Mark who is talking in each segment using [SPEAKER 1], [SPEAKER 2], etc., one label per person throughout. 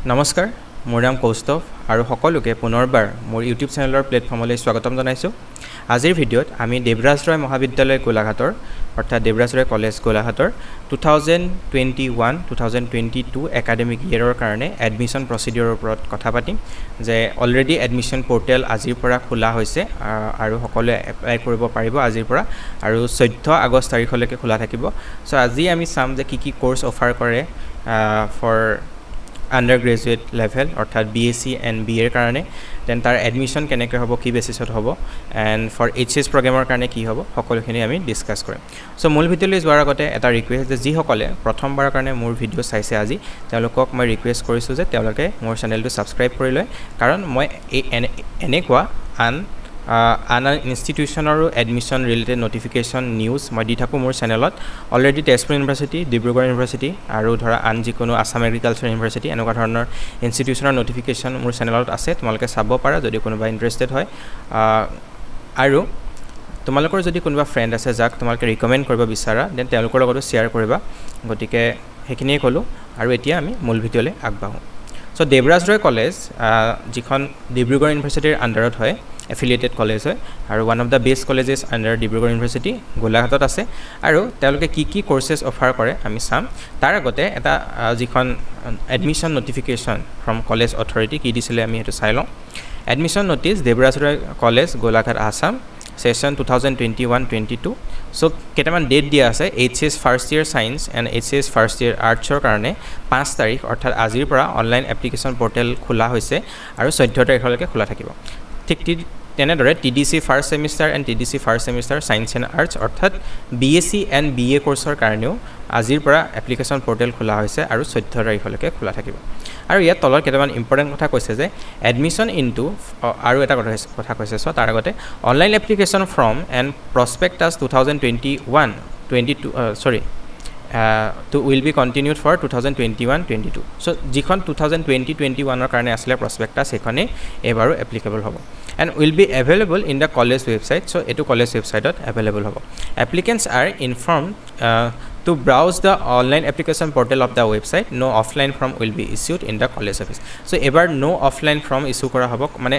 [SPEAKER 1] নমস্কাৰ মোৰ নাম কৌস্তভ আৰু সকলোকে পুনৰবাৰ মোৰ ইউটিউব চেনেলৰ প্লেটফৰ্মলৈ স্বাগতম জনাইছো আজিৰ ভিডিঅ'ত আমি দেৱৰাজ ৰয় মহাবিদ্যালয় গোলাঘাটৰ অৰ্থাৎ দেৱৰাজ ৰয় কলেজ গোলাঘাটৰ 2021-2022 একাডেমিক ইয়েৰৰ কাৰণে এডমিশন প্ৰচিডিউৰৰ ওপৰত কথা পাতিম যে অলৰেডি এডমিশন পোৰ্টেল আজিৰ পৰা খোলা হৈছে আৰু সকলোৱে এপ্লাই কৰিব পাৰিব আজিৰ পৰা আৰু 14 আগষ্ট তাৰিখলৈকে খোলা থাকিব সো আজি আমি চাম যে কি কোৰ্স অফাৰ কৰে ফৰ undergraduate level অৰ্থাৎ BSc and BA এৰ কাৰণে দেন তাৰ এডমিশন কেনেকৈ হ'ব কি বেসিছত হ'ব and for HS প্ৰগ্ৰামৰ কাৰণে কি হ'ব সকলোখিনি আমি ডিসকাস কৰিম সো মূল ভিডিঅ'লৈ যোৱাৰ আগতে এটা ৰিকুৱেষ্ট যে যি সকলে প্ৰথমবাৰৰ কাৰণে মোৰ ভিডিঅ' চাইছে আজি তেওঁলোকক মই ৰিকুৱেষ্ট কৰিছো যে তেওঁলোকে মোৰ চেনেলটো সাবস্ক্ৰাইব কৰি লয় কাৰণ মই এনেকুৱা আন ইনষ্টিটিউচনৰ এডমিশন ৰিলেটেড নোটিফিকেশন নিউজ মই দি থাকো মোৰ চেনেলত already Tezpur university Dibrugarh university আৰু ধৰা আন যিকোনো আসাম এগ্ৰিকালচাৰ ইউনিভাৰ্সিটি এনেকুৱা ধৰণৰ ইনষ্টিটিউচনৰ নোটিফিকেশন মোৰ চেনেলত আছে তোমালোকে চাব পাৰা যদি কোনোবা ইন্টাৰেষ্টেড হয় আৰু তোমালোকৰ যদি কোনোবা ফ্ৰেণ্ড আছে যাক তোমালোকে ৰিকমেন্ড কৰিব বিচাৰা দেন তেওঁলোকৰ লগতো শেয়াৰ কৰিবা গতিকে হেখিনিয়ে কলো আৰু এতিয়া আমি মূল ভিডিঅ'লৈ আগবাঢ়ো সো দেৱৰাজ ৰয় কলেজ যিখন ডিব্ৰুগড় ইউনিভাৰ্সিটিৰ আন্ডাৰত হয় affiliated college হয় আৰু one of the best colleges under Dibrugarh university গোলাঘাটত আছে আৰু তেওঁলোকে কি কোৰ্সেস অফাৰ কৰে আমি চাম তাৰ আগতে এটা যিখন admission notification from college authority কি দিছিলে আমি এটো চাই লওঁ admission notice Debraj Roy college Golaghat Assam session 2021-22 so কেটামান ডেট দিয়া আছে HS first year science and HS first year arts ৰ কাৰণে 5 তাৰিখ অৰ্থাৎ আজিৰ পৰা অনলাইন এপ্লিকেশন পোৰ্টেল খোলা হৈছে আৰু 14 তাৰিখলৈকে খোলা থাকিব ঠিক তেনেদৰে TDC first semester and TDC first semester science and arts অৰ্থাৎ BSc and BA কোৰ্সৰ কাৰণেও আজিৰ পৰা এপ্লিকেশন পোৰ্টেল খোলা হৈছে আৰু 14 তাৰিখলৈকে খোলা থাকিব আৰু ইয়াত তলৰ কেটামান ইম্পৰ্টেন্ট কথা কৈছে যে এডমিশন ইনটু আৰু এটা কথা কৈছে সো তাৰ আগতে online application form and prospectus 2021-22 to will be continued for 2021-22 so যিখন 2020-21 ৰ কাৰণে আসলে prospectus এখনে এবাৰো applicable হ'ব and will be available in the college website so etu college website ot available hobo applicants are informed to browse the online application portal of the website no offline form will be issued in the college office so ebar no offline form issue kora hobo mane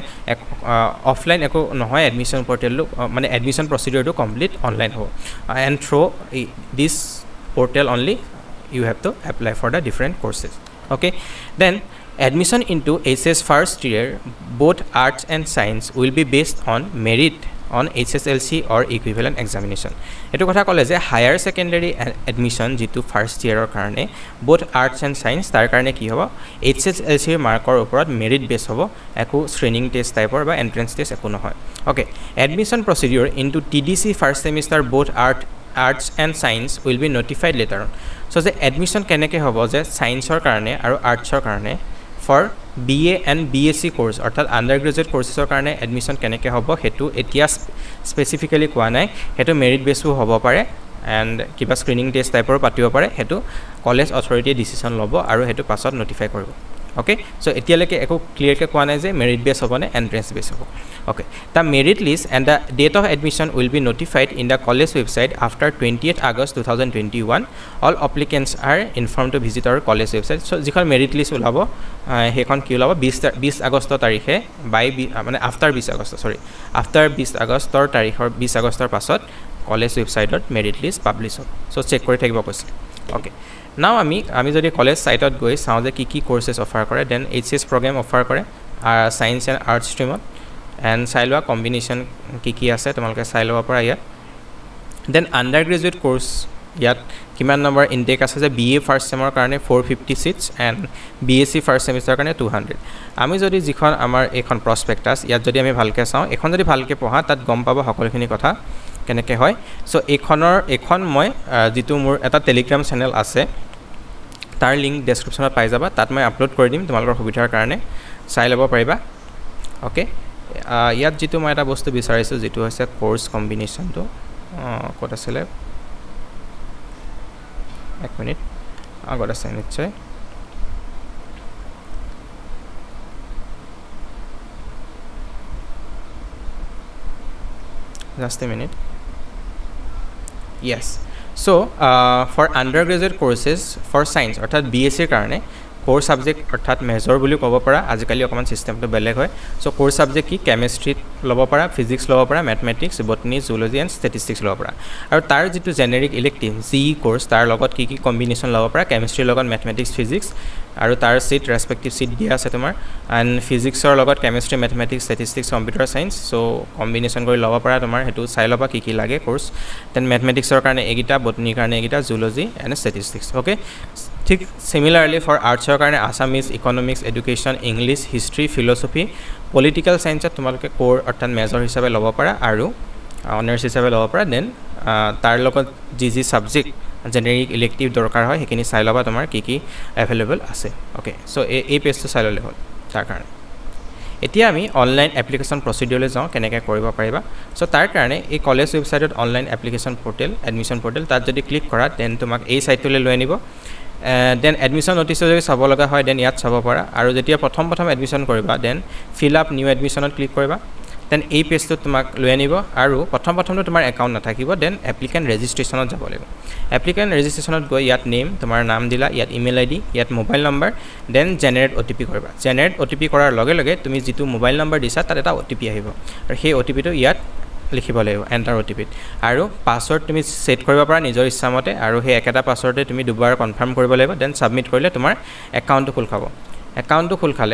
[SPEAKER 1] offline eko nohoy admission portal mane admission procedure to complete online hobo and through this portal only you have to apply for the different courses okay then admission into HS first year both arts and science will be based on merit on HSLC or equivalent examination etu kotha kole je higher secondary admission jitu first year or karone both arts and science tar karone ki hobo HSLC markor oporot merit base hobo eko screening test type or ba entrance test eko no hoy okay admission procedure into TDC first semester both arts and science will be notified later on so the admission keneke hobo je science or karone aru arts or karone for BA and BSc course অর্থাৎ undergraduate courses ৰ কাৰণে admission কেনেকৈ হ'ব হেতু এতিয়া specifically কোৱা নাই হেতু মেৰিট বেসও হ'ব পাৰে and কিবা স্ক্ৰিনিং টেষ্ট টাইপৰ পাতিব পাৰে হেতু কলেজ অথৰিটিয়ে ডিসিশন ল'ব আৰু হেতু পাছত নটিফাই কৰিব okay so etialeke eko clear ke koa nai je merit base hobo ne entrance base hobo okay the merit list and the date of admission will be notified in the college website after 20th August 2021 all applicants are informed to visit our college website so jikhon merit list ulabo hekhon ki ulabo 20 August tarikhe by mane after 20 August sorry after 20 August tor tarikhor 20 August tor pasot college website ot merit list publish hob so check kori thakibo koise okay now আমি যদি college সাইটত গৈ চাও যে কি courses offer করে then HS program offer করে science and arts স্ট্রিমত and সাইলৱা কম্বিনেশন কি আছে তোমালকে সাইলব পৰা ইয়াত দেন আন্ডারগ্ৰেজুৱেট কোর্স ইয়াত কিমান নম্বৰ ইনটেক আছে যে BA ফার্স্ট সেমৰ কাৰণে 450 seats and BSc first semester কাৰণে 200 আমি যদি যিখন আমাৰ এখন প্ৰসপেক্টাস ইয়াত যদি আমি ভালকে চাও এখন যদি ভালকে পঢ়া তাত গম পাব সকলোখিনি কথা কেনেকৈ হয় সো এখন মই যেটো মোৰ এটা টেলিগ্ৰাম চেনেল আছে তাৰ লিংক ডেসক্ৰিপচনত পাই যাবা তাত মই আপলোড কৰি দিম তোমালোকৰ সুবিধাৰ কাৰণে চাই ল'ব পাৰিবা ওকে ইয়াত যেটো মই এটা বস্তু বিচাৰিছো যেটো হৈছে কোৰ্স কম্বিনেশনটো ক'ত আছিলে এক মিনিট আগত আছে নিশ্চয় just a minute yes so for undergraduate courses for science অর্থাৎ BSc এর কারণে কোৰ সাবজেক্ট অৰ্থাৎ মেজৰ বুলি ক'ব পাৰা আজিকালি অকমান সিস্টেমটো বেলেগ হয় সো কোৰ সাবজেক্ট কি কেমিষ্ট্ৰি ল'ব পাৰা ফিজিক্স ল'ব পাৰা mathematics botany zoology and statistics ল'ব পাৰা আৰু তাৰ যেটো জেনেৰিক ইলেক্টিভ জি কোৰ্স তাৰ লগত কি কম্বিনেশন ল'ব পাৰা কেমিষ্ট্ৰি লগত ম্যাথমেটিক্স ফিজিক্স আৰু তাৰ সিট ৰেসপেক্টিভ সিট দিয়া আছে তোমাৰ এণ্ড ফিজিক্সৰ লগত chemistry mathematics statistics computer science so combination কৰি ল'ব পাৰা তোমাৰ হেতু চাই ল'বা কি লাগে কোৰ্স দেন ম্যাথমেটিক্সৰ কাৰণে এগিটা বটনীৰ কাৰণে এগিটা জুলজি এণ্ড ষ্টেটিষ্টিক্স ওকে ঠিক সিমিলাৰলি ফৰ আৰ্টছৰ কাৰণে Assamese economics education English history philosophy political সায়েন্সত তোমালোকে কোৰ অৰ্থাৎ মেজৰ হিচাপে ল'ব পাৰা আৰু অনাৰ্স হিচাপে ল'ব পাৰা দেন তাৰ লগত জি সাবজেক্ট জেনেৰিক ইলেক্টিভ দৰকাৰ হয় হেখিনি চাই ল'বা তোমাৰ কি এভেইলেবল আছে ওকে সো এই পেজটো চাই ল'লে হ'ল তাৰ কাৰণে এতিয়া আমি অনলাইন এপ্লিকেশন প্ৰসিডিউৰলৈ যাওঁ কেনেকৈ কৰিব পাৰিবা সো তাৰ কাৰণে এই কলেজ ৱেবসাইটত online application portal admission portal তাত যদি ক্লিক কৰা দেন তোমাক এই সাইটলৈ লৈ আনিব দেন এডমিশন নোটিছ যদি চাব লগা হয় দেন ইয়াত চাব পাৰা আৰু যেতিয়া প্ৰথম এডমিশন কৰিবা দেন ফিল আপ নিউ এডমিশনত ক্লিক কৰিবা দেন এই পেজটো তোমাক লৈ আনিব আৰু প্ৰথমটো তোমাৰ একাউণ্ট নাথাকিব দেন এপ্লিকেন্ট ৰেজিষ্ট্ৰেচনত যাব লাগিব এপ্লিকেন্ট ৰেজিষ্ট্ৰেচনত গৈ ইয়াত নেম তোমাৰ নাম দিলা ইয়াত ইমেইল আইডি ইয়াত mobile number then generate OTP কৰিবা জেনাৰেট ওটিপি কৰাৰ লগে লগে তুমি যেটো মোবাইল নম্বৰ দিছা তাত এটা ওটিপি আহিব আৰু সেই ওটিপিটো ইয়াত লিখিব লাগিব এন্টাৰ ওটিপিত আৰু পাছৱৰ্ড তুমি সেট কৰিব পাৰা নিজৰ ইচ্ছামতে আৰু সেই একেটা পাছৱৰ্ডে তুমি দুবাৰ কনফাৰ্ম কৰিব লাগিব দেন সাবমিট কৰিলে তোমাৰ একাউণ্টটো খোল খাব একাউণ্টটো খোল খালে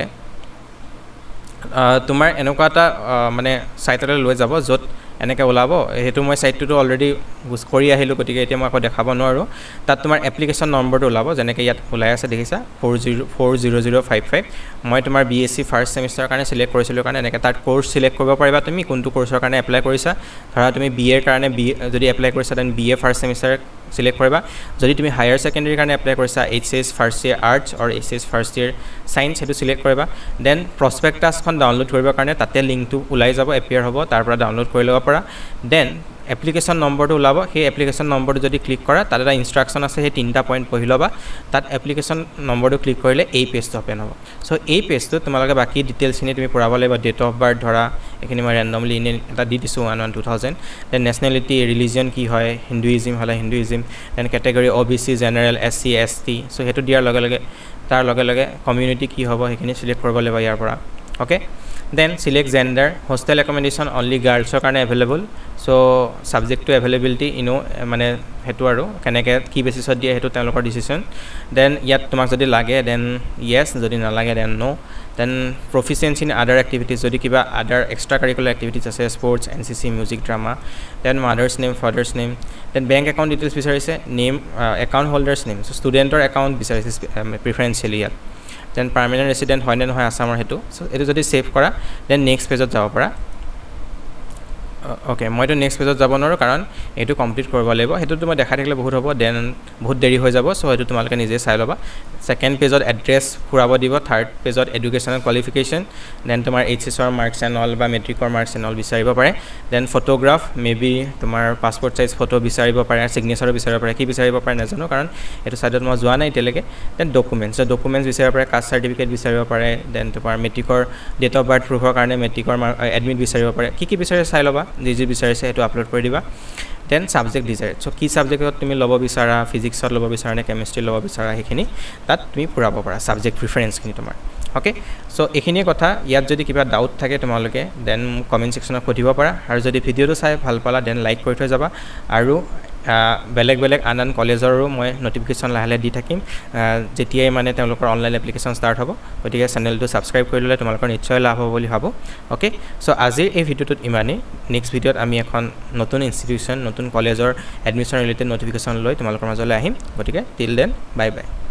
[SPEAKER 1] তোমাৰ এনেকুৱা এটা মানে সাইটলৈ লৈ যাব যত এনেকৈ ওলাব হেতু মই সাইটটো অলৰেডি বুজ কৰি আহিলো গতিকে এতিয়া মই আকৌ দেখাব নোৱাৰো তাত তোমাৰ এপ্লিকেশন নম্বৰটো ওলাব যেনেকৈ ইয়াত ওলাই আছে দেখিছা 40055 মই তোমাৰ বিএসসি ফাৰ্স্ট সেমিষ্টাৰৰ কাৰণে সিলেক্ট কৰিছিলো কাৰণে এনেকৈ তাত কোৰ্স সিলেক্ট কৰিব পাৰিবা তুমি কোনটো কোৰ্সৰ কাৰণে এপ্লাই কৰিছা ধৰা তুমি বিএৰ কাৰণে যদি এপ্লাই কৰিছা then BA first semester select কৰিবা যদি তুমি হায়াৰ সেকেন্ডাৰী কাৰণে এপ্লাই কৰিছা HS first year arts or HS first year science হেতু সিলেক্ট কৰিবা দেন প্ৰসপেক্টাছখন ডাউনলোড কৰিবৰ কাৰণে তাতে লিংকটো ওলাই যাব এপিয়াৰ হ'ব তাৰ পৰা ডাউনলোড কৰি ল'ব পাৰা দেন এপ্লিকেশন নম্বৰটো ওলাব সেই এপ্লিকেশন নম্বৰটো যদি ক্লিক কৰা তাত এটা ইনষ্ট্ৰাকশন আছে সেই তিনটা পইণ্ট পঢ়ি ল'বা তাত এপ্লিকেশন নম্বৰটো ক্লিক কৰিলে এই পেজটো ওপেন হ'ব সো এই পেজটো তোমালোকে বাকি ডিটেইলছখিনি তুমি পঢ়াব লাগিব ডেট অফ বাৰ্থ ধৰা এখিনি মই ৰেন্ডমলি এটা দি দিছো 1/2000 দেন নেশনালিটি ৰিলিজিয়ন কি হয় হিন্দুইজম হলে Hinduism then category OBC general SC ST so হেতু দিয়াৰ লগে লগে তাৰ লগে লগে কমিউনিটি কি হ'ব হেখিনি সিলেক্ট কৰিব লাগিব ইয়াৰ পৰা okay then select gender hostel accommodation only girls or karone available so subject to availability mane hetu aru keneke ki basis ot dia hetu telokor decision then yat tomak jodi lage then yes jodi na lage then no then proficiency in other activities jodi kiba other extracurricular activities ase sports NCC music drama then mother's name father's name then bank account details bisarise name account holder's name so student or account bisarise preferentially yat then permanent resident হয় না নহয় আসামৰ হেতু so এটো যদি save কৰা then next পেজত যাব পাৰা ওকে মই তো নেক্সট পেজত যাব নোৱাৰো কাৰণ এটো কমপ্লিট কৰিব লাগিব হেতু তুমি দেখা থাকিলে বহুত হ'ব দেন বহুত দেৰি হৈ যাব সো এটো তোমালকে নিজে চাই লবা সেকেন্ড পেজত এড্ৰেছ ফুৰাব দিব থাৰ্ড পেজত এডুকেশনাল কোৱালিফিকেশন দেন তোমাৰ এইচএছ ৰ মাৰ্কছ এণ্ড অল বা মেট্ৰিকৰ মাৰ্কছ এণ্ড অল বিচাৰিব পাৰে দেন ফটোগ্ৰাফ মেবি তোমাৰ পাসপোৰ্ট সাইজ ফটো বিচাৰিব পাৰে সিগনেচাৰ বিচাৰিব পাৰে কি বিচাৰিব পাৰে নাজানো কাৰণ এটো সাইডত মই যোৱা নাই তেলেকে দেন ডকুমেন্টছ বিচাৰিব পাৰে কাষ্ট সাৰ্টিফিকেট বিচাৰিব পাৰে দেন তোমাৰ মেট্ৰিকৰ ডেট অফ বাৰ্থ প্ৰুফৰ কাৰণে মেট্ৰিকৰ এডমিট বিচাৰিব পাৰে কি বিচাৰে চাই লবা যি বিচাৰিছে এটো আপলোড কৰি দিবা দেন সাবজেক্ট ডিজায়াৰ সো কি সাবজেক্টত তুমি ল'ব বিচাৰা ফিজিক্সত ল'ব বিচাৰা নে কেমিষ্ট্ৰি ল'ব বিচাৰা হেখিনি তাত তুমি পুৰাব পাৰা সাবজেক্ট প্ৰিফাৰেন্স খিনি তোমাৰ ওকে সো এখিনি কথা ইয়াত যদি কিবা ডাউট থাকে তোমালোকে দেন কমেন্ট সেকশনত পঠিব পাৰা আৰু যদি ভিডিওটো চাই ভাল পালা দেন লাইক কৰি থৈ যাবা আৰু বেলেগ আনন কলেজৰো মই নটিফিকেশন লাহে দি থাকিম যেতিয়াই মানে তেওঁলোকৰ অনলাইন এপ্লিকেশন ষ্টাৰ্ট হ'ব গতিকে চেনেলটো সাবস্ক্ৰাইব কৰি ললে তোমালোকৰ নিশ্চয় লাভ হ'ব বুলি ভাবো ওকে সো আজিৰ এই ভিডিওটোত ইমানেই নেক্সট ভিডিওত আমি এখন নতুন ইনষ্টিটিউচন নতুন কলেজৰ এডমিশন ৰিলেটেড নটিফিকেশন লৈ তোমালোকৰ মাজলৈ আহিম গতিকে টিল দেন বাই বাই